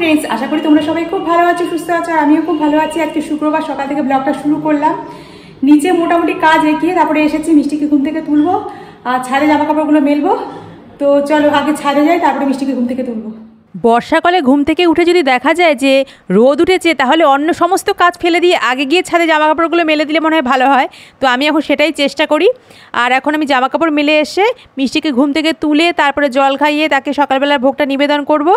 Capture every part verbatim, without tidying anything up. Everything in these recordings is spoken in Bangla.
ফ্রেন্ডস, আশা করি তোমরা সবাই খুব ভালো আছো, সুস্থ আছো। আমিও খুব ভালো আছি। আজকে শুক্রবার সকাল থেকে ব্লগটা শুরু করলাম। নিচে মোটামুটি কাজ এগিয়ে তারপরে এসেছি, মিষ্টিকে ঘুম থেকে তুলবো আর ছাদে জামা কাপড়গুলো মেলবো। তো চলো আগে ছাদে যাই, তারপরে মিষ্টিকে ঘুম থেকে তুলবো। বর্ষাকালে ঘুম থেকে উঠে যদি দেখা যায় যে রোদ উঠেছে, তাহলে অন্য সমস্ত কাজ ফেলে দিয়ে আগে গিয়ে ছাদে জামা কাপড়গুলো মেলে দিলে মনে হয় ভালো হয়। তো আমি এখন সেটাই চেষ্টা করি। আর এখন আমি জামা কাপড় মেলে এসে মিষ্টিকে ঘুম থেকে তুলে তারপরে জল খাইয়ে তাকে সকালবেলার ভোগটা নিবেদন করব।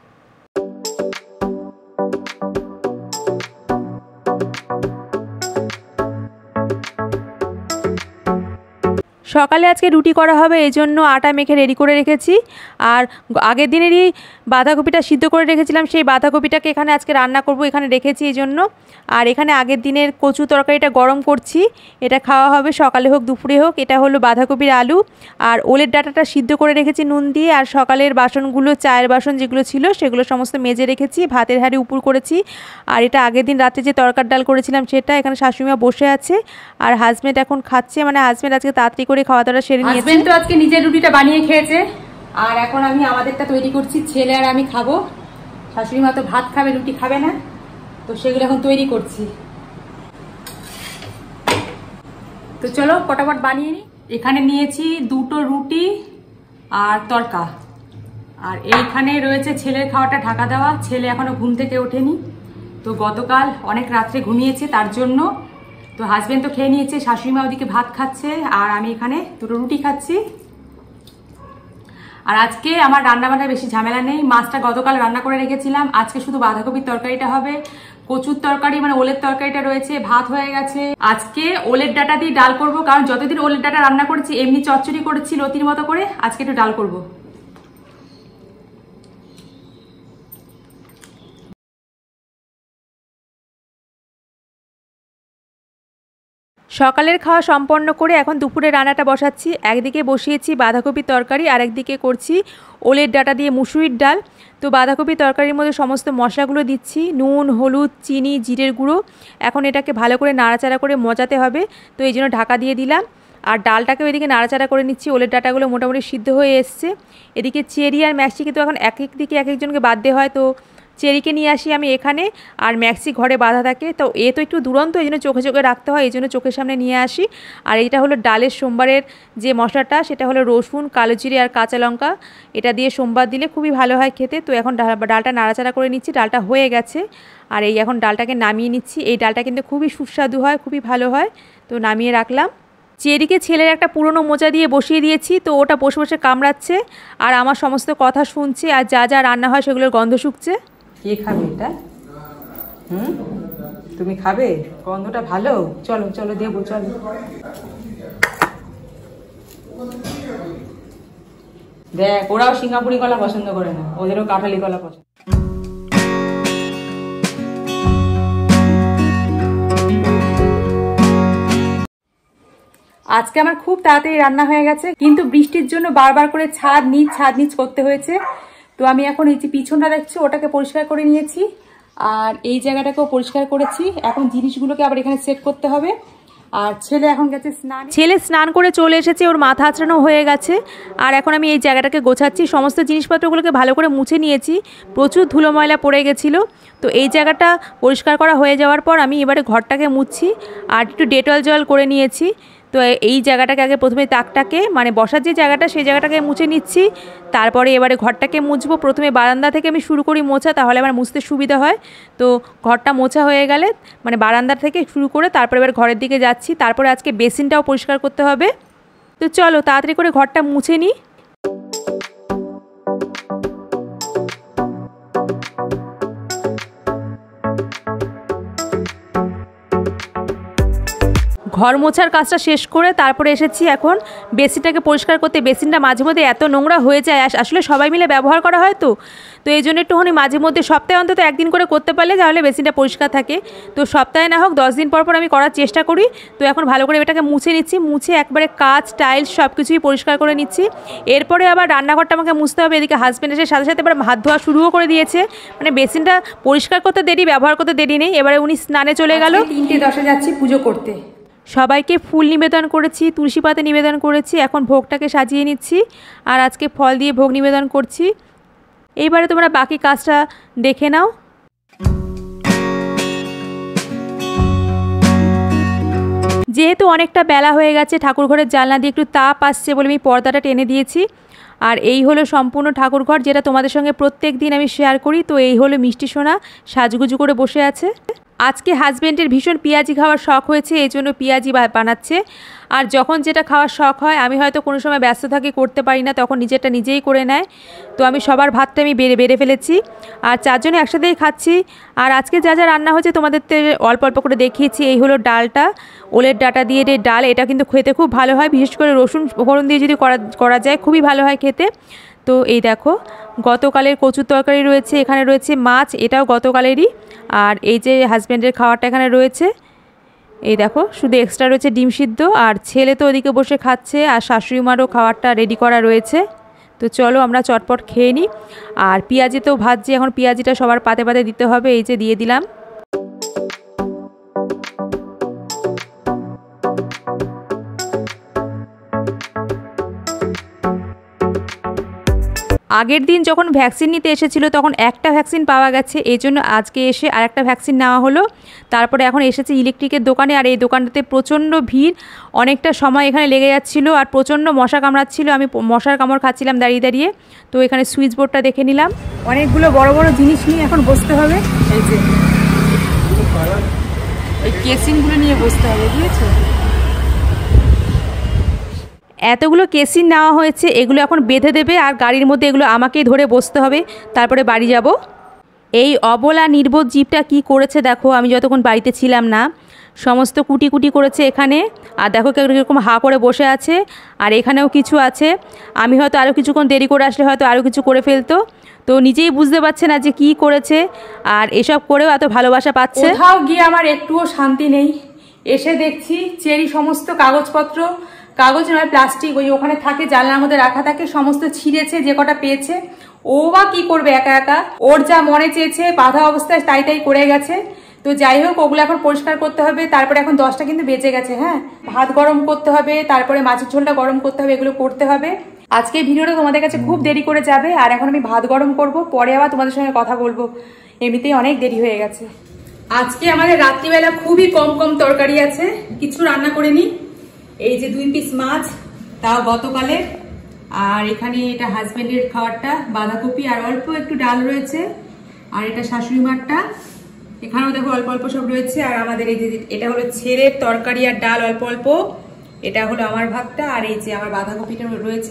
সকালে আজকে রুটি করা হবে, এই জন্য আটা মেখে রেডি করে রেখেছি। আর আগের দিনেরই বাঁধাকপিটা সিদ্ধ করে রেখেছিলাম, সেই বাঁধাকপিটাকে এখানে আজকে রান্না করব, এখানে রেখেছি এই জন্য। আর এখানে আগের দিনের কচু তরকারিটা গরম করছি, এটা খাওয়া হবে সকালে হোক দুপুরে হোক। এটা হলো বাঁধাকপির আলু আর ওলের ডাঁটাটা সিদ্ধ করে রেখেছি নুন দিয়ে। আর সকালের বাসনগুলো, চায়ের বাসন যেগুলো ছিল সেগুলো সমস্ত মেজে রেখেছি, ভাতের হাঁড়ি উপর করেছি। আর এটা আগের দিন রাতে যে তরকার ডাল করেছিলাম সেটা। এখানে শাশুড়িমা বসে আছে আর হাজব্যান্ড এখন খাচ্ছে, মানে হাজব্যান্ড আজকে তাড়াতাড়ি করে খাওয়া দাওয়া সেরে নিয়েছে। হাজবেন্ড তো আজকে নিজের রুটিটা বানিয়ে খেয়েছে আর এখন আমি আমাদেরটা তৈরি করছি। ছেলে আর আমি খাবো, শাশুড়ি মা তো ভাত খাবে, রুটি খাবে না, তো সেগুলো এখন তৈরি করছি। তো চলো ফটাফট বানিয়ে নিই। এখানে নিয়েছি দুটো রুটি আর তরকা, আর এইখানে রয়েছে ছেলের খাওয়াটা ঢাকা দেওয়া। ছেলে এখনো ঘুম থেকে ওঠেনি, তো গতকাল অনেক রাত্রে ঘুমিয়েছে তার জন্য। তো হাজবেন্ড তো খেয়ে নিয়েছে, শাশুড়ি মা ওদিকে ভাত খাচ্ছে আর আমি এখানে দুটো রুটি খাচ্ছি। আর আজকে আমার রান্না বান্নার বেশি ঝামেলা নেই। মাছটা গতকাল রান্না করে রেখেছিলাম, আজকে শুধু বাঁধাকপির তরকারিটা হবে। কচুর তরকারি মানে ওলের তরকারিটা রয়েছে, ভাত হয়ে গেছে। আজকে ওলের ডাটা দিয়ে ডাল করব, কারণ যতদিন ওলের ডাটা রান্না করেছি এমনি চচ্চড়ি করেছি লতির মতো করে, আজকে একটু ডাল করব। সকালের খাওয়া সম্পন্ন করে এখন দুপুরে রান্নাটা বসাচ্ছি। একদিকে বসিয়েছি বাঁধাকপির তরকারি আর একদিকে করছি ওলের ডাঁটা দিয়ে মুসুরির ডাল। তো বাঁধাকপির তরকারির মধ্যে সমস্ত মশলাগুলো দিচ্ছি, নুন, হলুদ, চিনি, জিরের গুঁড়ো। এখন এটাকে ভালো করে নাড়াচাড়া করে মজাতে হবে, তো এই জন্য ঢাকা দিয়ে দিলাম। আর ডালটাকে ওইদিকে নাড়াচাড়া করে নিচ্ছি। ওলের ডাঁটাগুলো মোটামুটি সিদ্ধ হয়ে এসছে। এদিকে চেরি আর ম্যাক্সিকে তো এখন এক এক দিকে এক একজনকে বাঁধতে হয়, তো চেরিকে নিয়ে আসি আমি এখানে আর ম্যাক্সি ঘরে বাঁধা থাকে। তো এ তো একটু দুরন্ত, এই জন্য চোখে চোখে রাখতে হয়, এই জন্য চোখের সামনে নিয়ে আসি। আর এইটা হলো ডালের সোমবারের যে মশলাটা, সেটা হলো রসুন, কালো জিরে আর কাঁচা লঙ্কা। এটা দিয়ে সোমবার দিলে খুবই ভালো হয় খেতে। তো এখন ডালটা নাড়াচাড়া করে নিচ্ছি, ডালটা হয়ে গেছে। আর এই এখন ডালটাকে নামিয়ে নিচ্ছি। এই ডালটা কিন্তু খুবই সুস্বাদু হয়, খুবই ভালো হয়, তো নামিয়ে রাখলাম। চেরিকে ছেলের একটা পুরনো মোজা দিয়ে বসিয়ে দিয়েছি, তো ওটা বসে বসে কামড়াচ্ছে আর আমার সমস্ত কথা শুনছে আর যা যা রান্না হয় সেগুলোর গন্ধ শুকছে। কে খাবে এটা? হুম, তুমি খাবে? গন্ধটা ভালো। চলো চলো দেবো, চলো। দেখ, ওরাও সিঙ্গাপুরি কলা পছন্দ করে না, ওদেরও কাঁঠালি কলা পছন্দ। আজকে আমার খুব তাড়াতাড়ি রান্না হয়ে গেছে, কিন্তু বৃষ্টির জন্য বারবার করে ছাদ নিচ ছাদ নিচ করতে হয়েছে। তো আমি এখন এই যে পিছনটা দেখছি ওটাকে পরিষ্কার করে নিয়েছি আর এই জায়গাটাকেও পরিষ্কার করেছি। এখন জিনিসগুলোকে আবার এখানে সেট করতে হবে। আর ছেলে এখন গেছে স্নান। ছেলে স্নান করে চলে এসেছে, ওর মাথা আঁচড়ানো হয়ে গেছে। আর এখন আমি এই জায়গাটাকে গোছাচ্ছি, সমস্ত জিনিসপত্রগুলোকে ভালো করে মুছে নিয়েছি, প্রচুর ধুলো ময়লা পড়ে গেছিলো। তো এই জায়গাটা পরিষ্কার করা হয়ে যাওয়ার পর আমি এবারে ঘরটাকে মুছছি আর একটু ডেটল জল করে নিয়েছি। তো এই জায়গাটাকে আগে প্রথমে তাকটাকে মানে বসার যে জায়গাটা সেই জায়গাটাকে মুছে নিচ্ছি, তারপরে এবারে ঘরটাকে মুছবো। প্রথমে বারান্দা থেকে আমি শুরু করি মোছা, তাহলে আমার মুছতে সুবিধা হয়। তো ঘরটা মোছা হয়ে গেলে মানে বারান্দা থেকে শুরু করে তারপরে এবার ঘরের দিকে যাচ্ছি। তারপরে আজকে বেসিনটাও পরিষ্কার করতে হবে। তো চলো তাড়াতাড়ি করে ঘরটা মুছে নিই। ঘর মোছার কাজটা শেষ করে তারপরে এসেছি এখন বেসিনটাকে পরিষ্কার করতে। বেসিনটা মাঝে মধ্যে এত নোংরা হয়ে যায়, আসলে সবাই মিলে ব্যবহার করা হয়, তো তো এই জন্য একটুখানি মাঝে মধ্যে সপ্তাহে অন্তত একদিন করে করতে পারলে তাহলে বেসিনটা পরিষ্কার থাকে। তো সপ্তাহে না হোক দশ দিন পর পর আমি করার চেষ্টা করি। তো এখন ভালো করে এটাকে মুছে নিচ্ছি, মুছে একবারে কাচ টাইলস সব কিছুই পরিষ্কার করে নিচ্ছি। এরপরে আবার রান্নাঘরটা আমাকে মুছতে হবে। এদিকে হাজব্যান্ড এসে সাথে সাথে এবার হাত ধোয়া শুরুও করে দিয়েছে, মানে বেসিনটা পরিষ্কার করতে দেরি, ব্যবহার করতে দেরি নেই। এবারে উনি স্নানে চলে গেল। তিনটে দশে যাচ্ছি পুজো করতে। সবাইকে ফুল নিবেদন করেছি, তুলসী পাতা নিবেদন করেছি, এখন ভোগটাকে সাজিয়ে নিচ্ছি আর আজকে ফল দিয়ে ভোগ নিবেদন করছি। এইবারে তোমরা বাকি কাজটা দেখে নাও। যেহেতু অনেকটা বেলা হয়ে গেছে, ঠাকুর ঘরের জানলা দিয়ে একটু তাপ আসছে বলে আমি পর্দাটা টেনে দিয়েছি। আর এই হলো সম্পূর্ণ ঠাকুরঘর, যেটা তোমাদের সঙ্গে প্রত্যেক দিন আমি শেয়ার করি। তো এই হলো মিষ্টি সোনা সাজুগুজু করে বসে আছে। আজকে হাজব্যান্ডের ভীষণ পেঁয়াজি খাওয়ার শখ হয়েছে, এই জন্য পেঁয়াজি বানাচ্ছে। আর যখন যেটা খাওয়ার শখ হয়, আমি হয়তো কোনো সময় ব্যস্ত থাকি, করতে পারি না, তখন নিজেরটা নিজেই করে নেয়। তো আমি সবার ভাতটা আমি বেড়ে বেড়ে ফেলেছি, আর চারজনে একসাথেই খাচ্ছি। আর আজকে যা যা রান্না হয়েছে তোমাদের অল্প অল্প করে দেখিয়েছি। এই হলো ডালটা, ওলের ডাটা দিয়ে যে ডাল, এটা কিন্তু খেতে খুব ভালো হয়, বিশেষ করে রসুন ফোড়ন দিয়ে যদি করা করা যায় খুবই ভালো হয় খেতে। তো এই দেখো, গতকালের কচুর তরকারি রয়েছে, এখানে রয়েছে মাছ, এটাও গতকালেরই। আর এই যে হাজব্যান্ডের খাওয়ারটা এখানে রয়েছে, এই দেখো শুধু এক্সট্রা রয়েছে ডিম সিদ্ধ। আর ছেলে তো ওদিকে বসে খাচ্ছে, আর শাশুড়ি মারও খাওয়ারটা রেডি করা রয়েছে। তো চলো আমরা চটপট খেয়ে নিই। আর পেঁয়াজি তো ভাজছি, এখন পেঁয়াজিটা সবার পাতে পাতে দিতে হবে, এই যে দিয়ে দিলাম। আগের দিন যখন ভ্যাকসিন নিতে এসেছিল তখন একটা ভ্যাকসিন পাওয়া গেছে, এই জন্য আজকে এসে আরেকটা ভ্যাকসিন নেওয়া হলো। তারপরে এখন এসেছে ইলেকট্রিকের দোকানে, আর এই দোকানটাতে প্রচণ্ড ভিড়, অনেকটা সময় এখানে লেগে যাচ্ছিলো, আর প্রচণ্ড মশা কামড়াচ্ছিল। আমি মশার কামড় খাচ্ছিলাম দাঁড়িয়ে দাঁড়িয়ে। তো এখানে সুইচ বোর্ডটা দেখে নিলাম। অনেকগুলো বড় বড় জিনিস নিয়ে এখন বসতে হবে। এই যে এই কেসিংগুলো নিয়ে বসতে হবে, বুঝেছো? এতগুলো কেসিন নেওয়া হয়েছে, এগুলো এখন বেঁধে দেবে, আর গাড়ির মধ্যে এগুলো আমাকেই ধরে বসতে হবে, তারপরে বাড়ি যাব। এই অবলা নির্বোধ জীবটা কি করেছে দেখো, আমি যতক্ষণ বাড়িতে ছিলাম না সমস্ত কুটি কুটি করেছে এখানে। আর দেখো কীরকম হা করে বসে আছে, আর এখানেও কিছু আছে। আমি হয়তো আরও কিছুক্ষণ দেরি করে আসলে হয়তো আরও কিছু করে ফেলতো। তো নিজেই বুঝতে পারছে না যে কি করেছে, আর এসব করেও এত ভালোবাসা পাচ্ছে। কোথাও গিয়ে আমার একটুও শান্তি নেই। এসে দেখছি চেরি সমস্ত কাগজপত্র, কাগজ নয় প্লাস্টিক, ওই ওখানে থাকে জানলার মধ্যে রাখা থাকে, সমস্ত ছিঁড়েছে যে কটা পেয়েছে। ও বা কি করবে একা একা, ওর যা মনে চেয়েছে বাধা অবস্থায় তাই তাই করে গেছে। তো যাই হোক, ওগুলো এখন পরিষ্কার করতে হবে। তারপরে এখন দশটা কিন্তু বেঁচে গেছে। হ্যাঁ, ভাত গরম করতে হবে, তারপরে মাছের ঝোলটা গরম করতে হবে, এগুলো করতে হবে। আজকে ভিডিওটা তোমাদের কাছে খুব দেরি করে যাবে, আর এখন আমি ভাত গরম করব, পরে আবার তোমাদের সঙ্গে কথা বলবো। এমনিতেই অনেক দেরি হয়ে গেছে। আজকে আমাদের রাত্রিবেলা খুবই কম কম তরকারি আছে, কিছু রান্না করে নি। এই যে দুই পিস মাছ, তাও গতকালের। আর এখানে এটা হাজবেন্ডের খাবারটা, বাঁধাকপি, আর অল্প একটু ডাল রয়েছে। আর এটা শাশুড়ি মারটা, এখানেও দেখো অল্প অল্প সব রয়েছে। আর আমাদের এই যে এটা হলো ছেলের তরকারি আর ডাল অল্প অল্প, এটা হলো আমার ভাতটা। আর এই যে আমার বাঁধাকপিটা রয়েছে।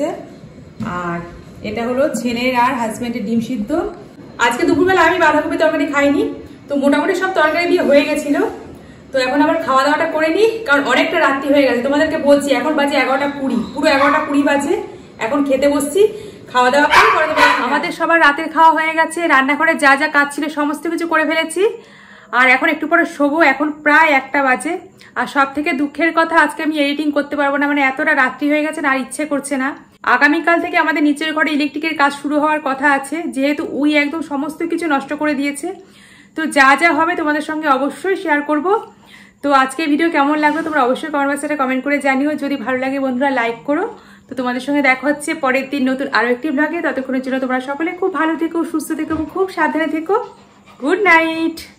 আর এটা হলো ছেলের আর হাজবেন্ডের ডিম সিদ্ধ। আজকে দুপুরবেলা আমি বাঁধাকপি তরকারি খাইনি, তো মোটামুটি সব তরকারি দিয়ে হয়ে গেছিল। তো এখন আবার খাওয়া দাওয়াটা করে নিই, কারণ অনেকটা রাত্রি হয়ে গেছে। তোমাদেরকে বলছি এখন বাজে এগারোটা কুড়ি, পুরো এগারোটা কুড়ি বাজে। এখন খেতে বসছি, খাওয়া দাওয়া করে আমাদের সবার রাতের খাওয়া হয়ে গেছে। রান্নাঘরে যা যা কাজ ছিল সমস্ত কিছু করে ফেলেছি। আর এখন একটু পরে শোবো, এখন প্রায় একটা বাজে। আর সব থেকে দুঃখের কথা, আজকে আমি এডিটিং করতে পারবো না, মানে এতটা রাত্রি হয়ে গেছে না, আর ইচ্ছে করছে না। আগামীকাল থেকে আমাদের নিচের ঘরে ইলেকট্রিকের কাজ শুরু হওয়ার কথা আছে, যেহেতু উই একদম সমস্ত কিছু নষ্ট করে দিয়েছে। তো যা যা হবে তোমাদের সঙ্গে অবশ্যই শেয়ার করব। তো আজকে ভিডিও কেমন লাগলো তোমরা অবশ্যই কমেন্ট বক্সে কমেন্ট করে জানিও। যদি ভালো লাগে বন্ধুরা লাইক করো। তো তোমাদের সঙ্গে দেখা হচ্ছে পরের দিন নতুন আরো একটি ব্লগে। ততক্ষণের জন্য তোমরা সকলে খুব ভালো থেকো, সুস্থ থেকো, খুব সাবধানে থেকো। Good night.